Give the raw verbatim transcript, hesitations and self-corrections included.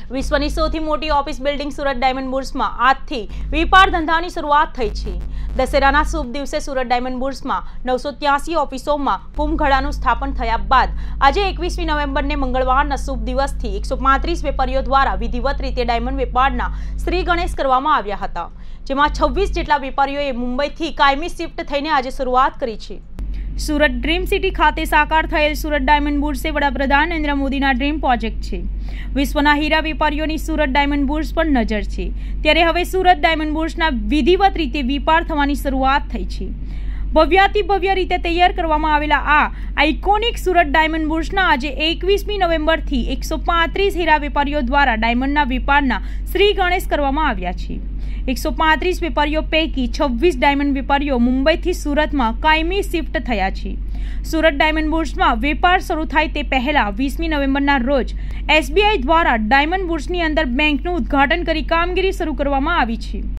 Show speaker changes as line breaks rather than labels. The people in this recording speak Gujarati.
વિશ્વની સૌથી મોટી ઓફિસ બિલ્ડિંગ સુરત ડાયમંડ બુર્સમાં આજથી વેપાર ધંધાની શરૂઆત થઈ છે। દશેરાના શુભ દિવસે સુરત ડાયમંડ બુર્સમાં નવસો ત્યાસી ઓફિસોમાં કુંભઘડાનું સ્થાપન થયા બાદ આજે એકવીસમી નવેમ્બરને મંગળવારના શુભ દિવસથી એકસો પાંત્રીસ વેપારીઓ દ્વારા વિધિવત રીતે ડાયમંડ વેપારના શ્રી ગણેશ કરવામાં આવ્યા હતા, જેમાં છવ્વીસ જેટલા વેપારીઓએ મુંબઈથી કાયમી શિફ્ટ થઈને આજે શરૂઆત કરી છે। સુરત ડ્રીમ સિટી ખાતે સાકાર થયેલ સુરત ડાયમંડ બુર્સ એ વડાપ્રધાન નરેન્દ્ર મોદીના ડ્રીમ પ્રોજેક્ટ છે। વિશ્વના હીરા વેપારીઓની સુરત ડાયમંડ બુર્સ પર નજર છે, ત્યારે હવે સુરત ડાયમંડ બુર્સના વિધિવત રીતે વેપાર થવાની શરૂઆત થઈ છે। ભવ્યાતિ ભવ્ય રીતે તૈયાર કરવામાં આવેલા આ આઇકોનિક સુરત ડાયમંડ બુર્સના આજે એકવીસમી નવેમ્બરથી એકસો પાંત્રીસ હીરા વેપારીઓ દ્વારા ડાયમંડના વેપારના શ્રી ગણેશ કરવામાં આવ્યા છે। એકસો પાંત્રીસ વેપારીઓ પૈકી છવ્વીસ ડાયમંડ વેપારીઓ મુંબઈથી સુરતમાં કાયમી શિફ્ટ થયા છે। સુરત ડાયમંડ બુર્સમાં વેપાર શરૂ થાય તે પહેલા વીસમી નવેમ્બરના રોજ એસબીઆઈ દ્વારા ડાયમંડ બુર્સની અંદર બેંકનું ઉદ્ઘાટન કરી કામગીરી શરૂ કરવામાં આવી છે।